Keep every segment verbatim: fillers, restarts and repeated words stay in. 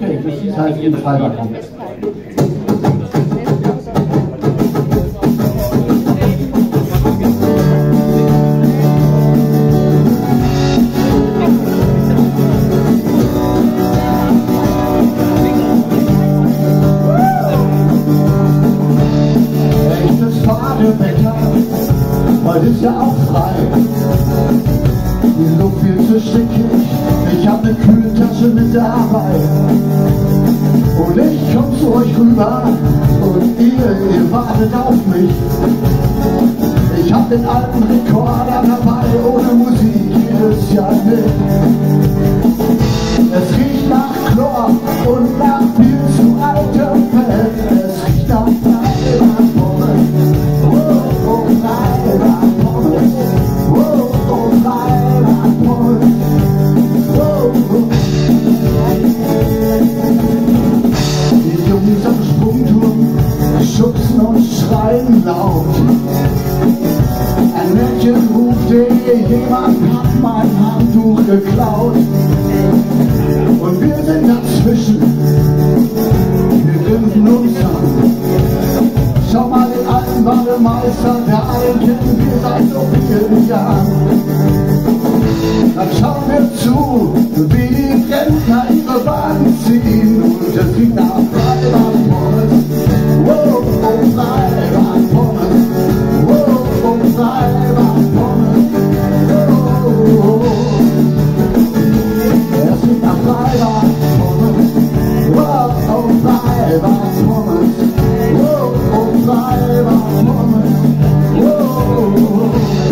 Okay, das ist halt jeden Freitag. Heute ist ja auch frei, die Luft viel zu stickig, ich hab ne Kühltasche mit dabei. Und ich komm zu euch rüber und ihr, ihr wartet auf mich. Ich hab den alten Rekorder dabei, ohne Musik jedes Jahr nicht. Es riecht nach Chlor und nach viel zu altem Fett. Es riecht nach Freilandpommes. Oh, oh, Freilandpommes. Oh, oh, Freilandpommes. Oh, oh. Die Jungs am Sprungturm schubsen und schreien laut. Ein Mädchen ruft, jemand hat mein Handtuch geklaut. Und wir sind dazwischen, wir grinsen uns an. Schau mal den alten Bademeister, der allen kennen wir seit so vielen Jahren. Dann schauen wir zu, wie die Rentner ihre Wagen ziehen. Und es riecht nach Freibad-Pommes. Wow, oh, Freibad-Pommes. Wow, oh, Freibad-Pommes. Oh, oh, oh. Es riecht nach Freibad-Pommes. Wow, oh, Freibad-Pommes. Wow, oh, Freibad-Pommes. Wow.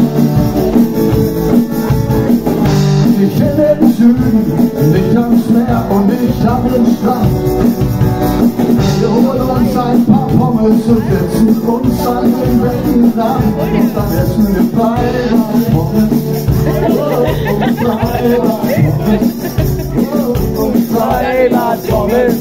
Ich in den Süden, nicht ans Meer und nicht an den Strand. Wir holen uns ein paar Pommes und setzen uns an den Beckenrand. Und dann essen wir Freibad-Pommes. Oh, oh, Freibad-Pommes. Oh, oh, Freibad-Pommes.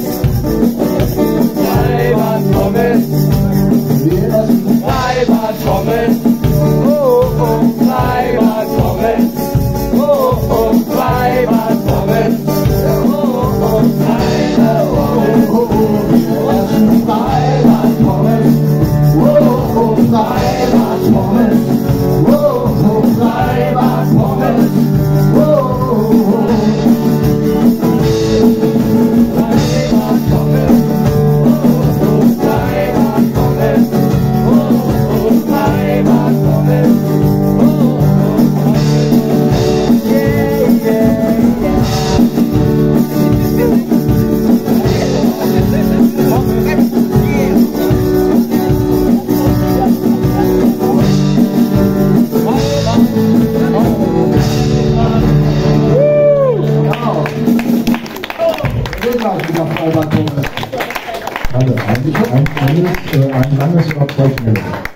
Freibad-Pommes. Wir essen Freibad-Pommes. Oh, oh, Freibad-Pommes. Oh, oh, Freibad-Pommes. Oh, oh, Freibad-Pommes. Oh, oh, wir essen Freibad-Pommes. Oh, oh, Freibad-Pommes. Oh, oh, Freibad-Pommes. Oh, oh, Also eigentlich ein, ein, ein langes Überzeugnis.